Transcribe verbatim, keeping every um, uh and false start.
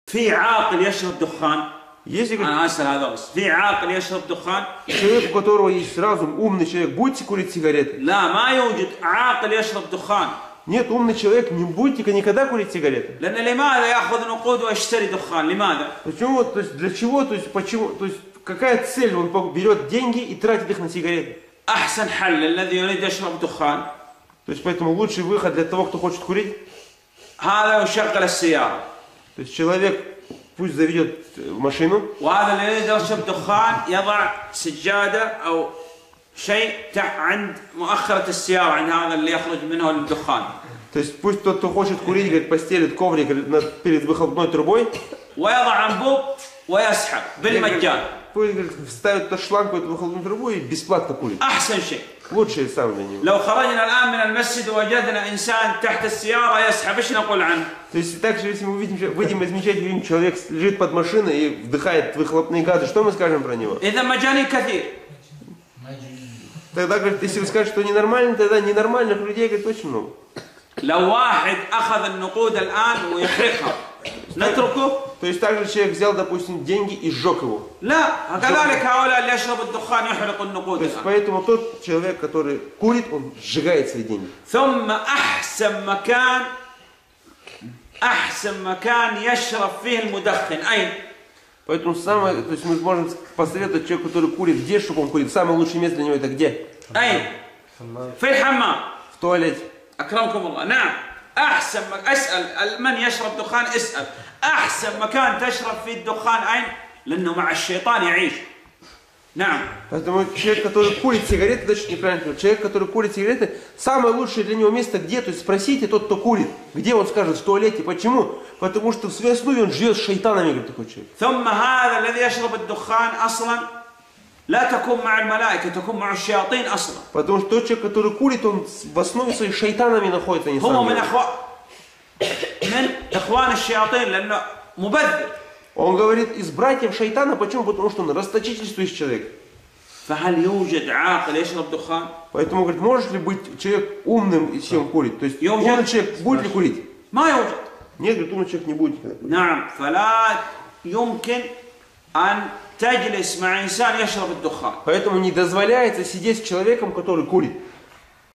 في عاقل يشرب دخان. Если أنا أسأل هذا بس. في عاقل يشرب دخان. человек, у которого есть разум, умный человек, будете курить сигареты? لا ما يوجد عاقل يشرب دخان. Нет, умный человек, не будете никогда курить сигареты. لأن لماذا يأخذ نقود ويشتري دخان؟ لماذا؟ Почему? То есть для чего? То есть почему? То есть какая цель? Он берет деньги и тратит их на сигареты. أحسن حل الذي يريد يشرب دخان. То есть поэтому лучший выход для того, кто хочет курить, هذا يشغل السيارة. то есть человек пусть заведет машину. وهذا اللي يريد يشرب دخان يضع سجادة أو شيء عند مؤخرة السيارة عند هذا اللي يخرج منه الدخان. То есть пусть тот, кто хочет курить, говорит, постелит коврик перед выхлопной трубой. ويضع أنبوب ويسحب بالمجان. Пусть, говорит, вставит этот шланг в эту выхлопную трубу и бесплатно курит. أحسن شيء. Лучшее сам для него. لو خرجنا الآن من المسجد ووجدنا إنسان تحت السيارة يسحب إيش نقول عنه؟ То есть также, если мы увидим, выйдем из мечети, видим, человек лежит под машиной и вдыхает выхлопные газы, что мы скажем про него? إذا مجانين كثير. Тогда, говорит, если вы скажете, что ненормально, тогда ненормальных людей, говорит, очень много. لو واحد أخذ النقود الآن ويحرقها نتركه؟ То есть также человек взял, допустим, деньги и сжег его. لا، كذلك هؤلاء اللي يشربوا الدخان يحرقوا النقود. То есть поэтому тот человек, который курит, он сжигает свои деньги. ثم أحسن مكان أحسن مكان يشرب فيه المدخن أين؟ Поэтому самое, то есть мы можем посоветовать человеку, который курит, где, чтобы он курит. Самое лучшее место для него это где? أين؟ في الحمام. В туалете. أكرمكم الله. نعم. أحسن مك... أسأل من يشرب دخان اسأل. أحسن مكان تشرب فيه الدخان أين؟ لأنه مع الشيطان يعيش. نعم. Поэтому человек, который курит сигареты, значит неправильно говорю. Человек, который курит сигареты, самое лучшее для него место где? То есть спросите тот, кто курит, где он скажет, в туалете. Почему? Потому что в своей основе он живет с шайтанами, говорит такой человек. ثم هذا الذي يشرب الدخان أصلا لا تكون مع الملائكة تكون مع الشياطين أصلا. Потому что тот человек, который курит, он в основе своей шайтанами находится, не сам. هو من أخوان من إخوان الشياطين لأنه مبذر. Он говорит из братьев шайтана, почему? Потому что он расточительствующий человек. فهل يوجد عاقل يشرب دخان؟ Поэтому говорит, может ли быть человек умным и чем курит? То есть умный человек будет ли курить? ما يوجد. Нет, говорит, умный человек не будет никогда курить. نعم فلا يمكن أن تجلس مع إنسان يشرب الدخان. Поэтому не дозволяется сидеть с человеком, который курит.